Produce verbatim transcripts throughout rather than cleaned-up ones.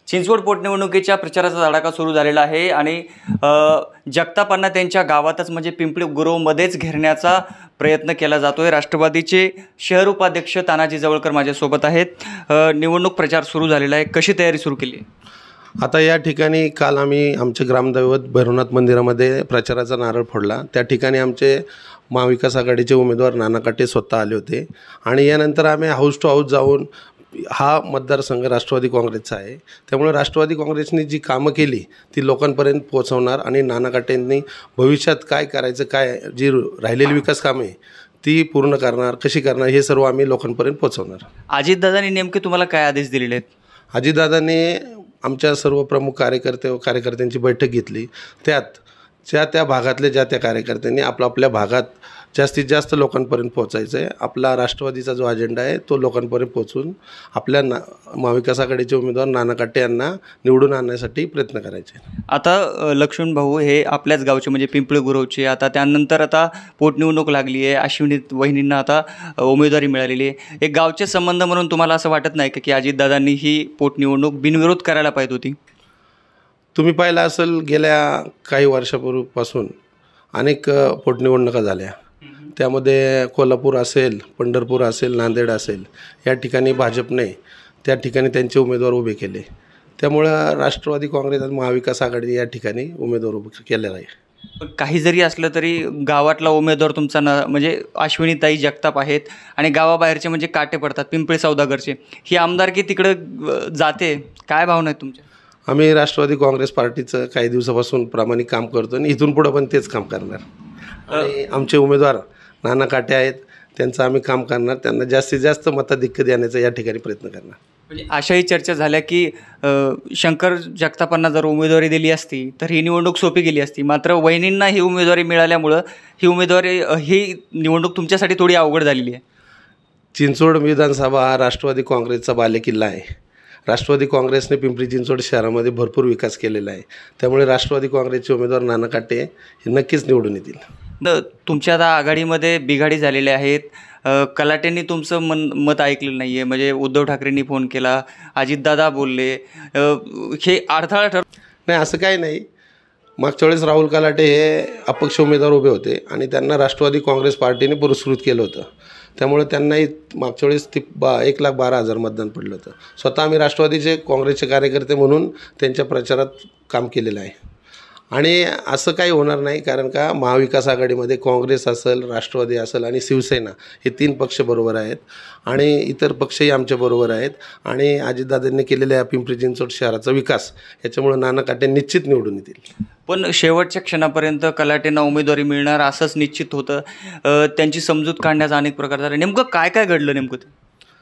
चिंचवड पोटनिवडणुकीच्या प्रचाराचा धडाका सुरू झालेला आहे आणि जगतापांना त्यांच्या गावातच म्हणजे पिंपळी गुरवमध्येच घेरण्याचा प्रयत्न केला जातोय। राष्ट्रवादीचे शहर उपाध्यक्ष तानाजी जवळकर माझ्यासोबत आहेत। निवडणूक प्रचार सुरू झालेला आहे, कशी तयारी सुरू केली आहे? आता या ठिकाणी काल आम्ही आमचे ग्रामदैवत भैरवनाथ मंदिरामध्ये प्रचाराचा नारळ फोडला। त्या ठिकाणी आमचे महाविकास आघाडीचे उमेदवार नाना काटे स्वतः आले होते आणि यानंतर आम्ही हाऊस टू हाऊस जाऊन हा मतदारसंघ राष्ट्रवादी काँग्रेसचा आहे, त्यामुळे राष्ट्रवादी काँग्रेसने जी कामं केली ती लोकांपर्यंत पोहोचवणार आणि नाना काटेंनी भविष्यात काय करायचं, काय जी राहिलेली विकास कामे ती पूर्ण करणार, कशी करणार हे सर्व आम्ही लोकांपर्यंत पोहोचवणार। अजितदादांनी नेमके तुम्हाला काय आदेश दिलेले आहेत? अजितदादांनी आमच्या सर्व प्रमुख कार्यकर्ते व कार्यकर्त्यांची बैठक घेतली। त्यात ज्या त्या भागातले ज्या त्या कार्यकर्त्यांनी आपल्या आपल्या भागात जास्तीत जास्त लोकांपर्यंत पोहोचायचं आहे। आपला राष्ट्रवादीचा जो अजेंडा आहे तो लोकांपर्यंत पोहोचून आपल्या ना महाविकास आघाडीचे उमेदवार नाना काटे यांना निवडून आणण्यासाठी प्रयत्न करायचे। आता लक्ष्मण भाऊ हे आपल्याच गावचे म्हणजे पिंपळी गुरवचे, आता त्यानंतर आता पोटनिवडणूक लागली आहे, अश्विनी वहिनींना आता उमेदवारी मिळालेली आहे। एक गावचे संबंध म्हणून तुम्हाला असं वाटत नाही का की अजितदादांनी ही पोटनिवडणूक बिनविरोध करायला पाहिजे होती? तुम्ही पाहिलं असेल गेल्या काही वर्षापूर्वीपासून अनेक पोटनिवडणुका झाल्या, त्यामध्ये कोल्हापूर असेल, पंढरपूर असेल, नांदेड असेल, या ठिकाणी भाजपने त्या ठिकाणी त्यांचे उमेदवार उभे केले। त्यामुळं राष्ट्रवादी काँग्रेस आणि महाविकास आघाडी या ठिकाणी उमेदवार उभे केलेला आहे। काही जरी असलं तरी गावातला उमेदवार तुमचा न म्हणजे अश्विनीताई जगताप आहेत आणि गावाबाहेरचे म्हणजे काटे पडतात पिंपळी सौदागरचे, ही आमदारकी तिकडं जाते, काय भावना आहेत तुमच्या? आम्ही राष्ट्रवादी काँग्रेस पार्टीचं काही दिवसापासून प्रामाणिक काम करतो आणि इथून पुढं पण तेच काम करणार आणि आमचे उमेदवार नाना काटे आहेत, त्यांचं आम्ही काम करणार, त्यांना जास्तीत जास्त मताधिक्य देण्याचा या ठिकाणी प्रयत्न करणार। म्हणजे अशाही चर्चा झाल्या की शंकर जगतापांना जर उमेदवारी दिली असती तर ही निवडणूक सोपी गेली असती, मात्र वहिनींना ही उमेदवारी मिळाल्यामुळं ही उमेदवारी ही निवडणूक तुमच्यासाठी थोडी अवघड झालेली आहे। चिंचवड विधानसभा हा राष्ट्रवादी काँग्रेसचा बालेकिल्ला आहे। राष्ट्रवादी काँग्रेसने पिंपरी चिंचवड शहरामध्ये भरपूर विकास केलेला आहे, त्यामुळे राष्ट्रवादी काँग्रेसचे उमेदवार नाना काटे हे नक्कीच निवडून येतील। तुमच्या आता आघाडीमध्ये बिघाडी झालेले आहेत, कलाटेंनी तुमचं मन मत ऐकलेलं नाही आहे, म्हणजे उद्धव ठाकरेंनी फोन केला, अजितदादा बोलले, हे अडथळा ठर नाही असं काही नाही। मागच्या वेळेस राहुल कलाटे हे अपक्ष उमेदवार उभे होते आणि त्यांना राष्ट्रवादी काँग्रेस पार्टीने पुरस्कृत केलं होतं, त्यामुळे त्यांनाही मागच्या वेळेस ती बा एक लाख बारा हजार मतदान पडलं होतं। स्वतः आम्ही राष्ट्रवादीचे काँग्रेसचे कार्यकर्ते म्हणून त्यांच्या प्रचारात काम केलेलं आहे आणि असं काही होणार नाही, कारण का महाविकास आघाडीमध्ये काँग्रेस असेल, राष्ट्रवादी असेल आणि शिवसेना हे तीन पक्ष बरोबर आहेत आणि इतर पक्षही आमच्या बरोबर आहेत आणि अजितदादांनी केलेल्या पिंपरी चिंचवड शहराचा विकास याच्यामुळे नाना काटे निश्चित निवडून येतील। पण शेवटच्या क्षणापर्यंत कलाटेंना उमेदवारी मिळणार असंच निश्चित होतं, त्यांची समजूत काढण्याचा अनेक प्रकार झाला, नेमकं काय काय घडलं नेमकं ते?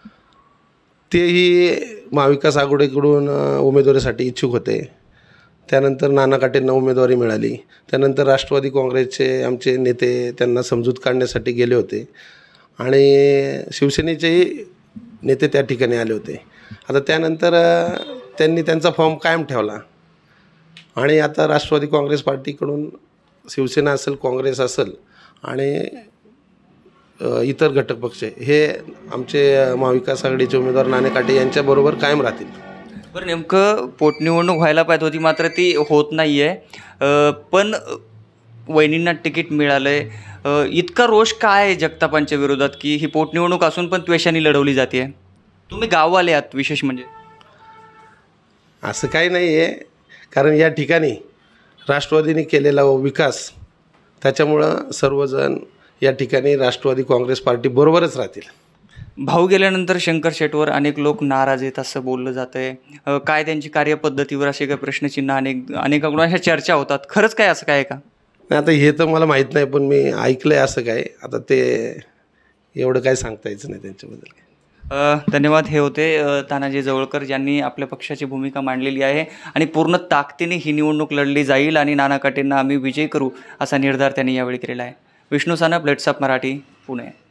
तेही महाविकास आघाडीकडून उमेदवारीसाठी इच्छुक होते, त्यानंतर नाना काटेंना उमेदवारी मिळाली, त्यानंतर राष्ट्रवादी काँग्रेसचे आमचे नेते त्यांना समजूत काढण्यासाठी गेले होते आणि शिवसेनेचेही नेते त्या ठिकाणी आले होते। आता त्यानंतर त्यांनी त्यांचा फॉर्म कायम ठेवला आणि आता राष्ट्रवादी काँग्रेस पार्टीकडून शिवसेना असेल, काँग्रेस असेल आणि इतर घटक पक्ष हे आमचे महाविकास आघाडीचे उमेदवार नाना काटे यांच्याबरोबर कायम राहतील। बरं, नेमकं पोटनिवडणूक व्हायला पाहिजे होती मात्र ती होत नाही आहे, पण वहिनींना तिकीट मिळालं आहे, इतका रोष काय आहे जगतापांच्या विरोधात की ही पोटनिवडणूक असून पण त्वेषाने लढवली जाते आहे? तुम्ही गाववाले आहात विशेष म्हणजे? असं काही नाही आहे, कारण या ठिकाणी राष्ट्रवादीने केलेला विकास त्याच्यामुळं सर्वजण या ठिकाणी राष्ट्रवादी काँग्रेस पार्टी बरोबरच राहतील। भाऊ गेल्यानंतर शंकर शेटवर अनेक लोक नाराज आहेत असं बोललं जातं आहे, काय त्यांची कार्यपद्धतीवर असे काही प्रश्नचिन्ह अनेक अनेकाकडून अशा चर्चा होतात, खरंच काय असं काय का? नाही आता हे तर मला माहीत नाही, पण मी ऐकलं आहे असं काय, आता ते एवढं काय सांगता यायचं नाही त्यांच्याबद्दल। धन्यवाद। हे होते तानाजी जवळकर ज्यांनी आपल्या पक्षाची भूमिका मांडलेली आहे आणि पूर्ण ताकदीने ही निवडणूक लढली जाईल आणि नाना काटेंना आम्ही विजयी करू असा निर्धार त्यांनी यावेळी केलेला आहे। Vishnu Sanap, let's up Marathi, Pune.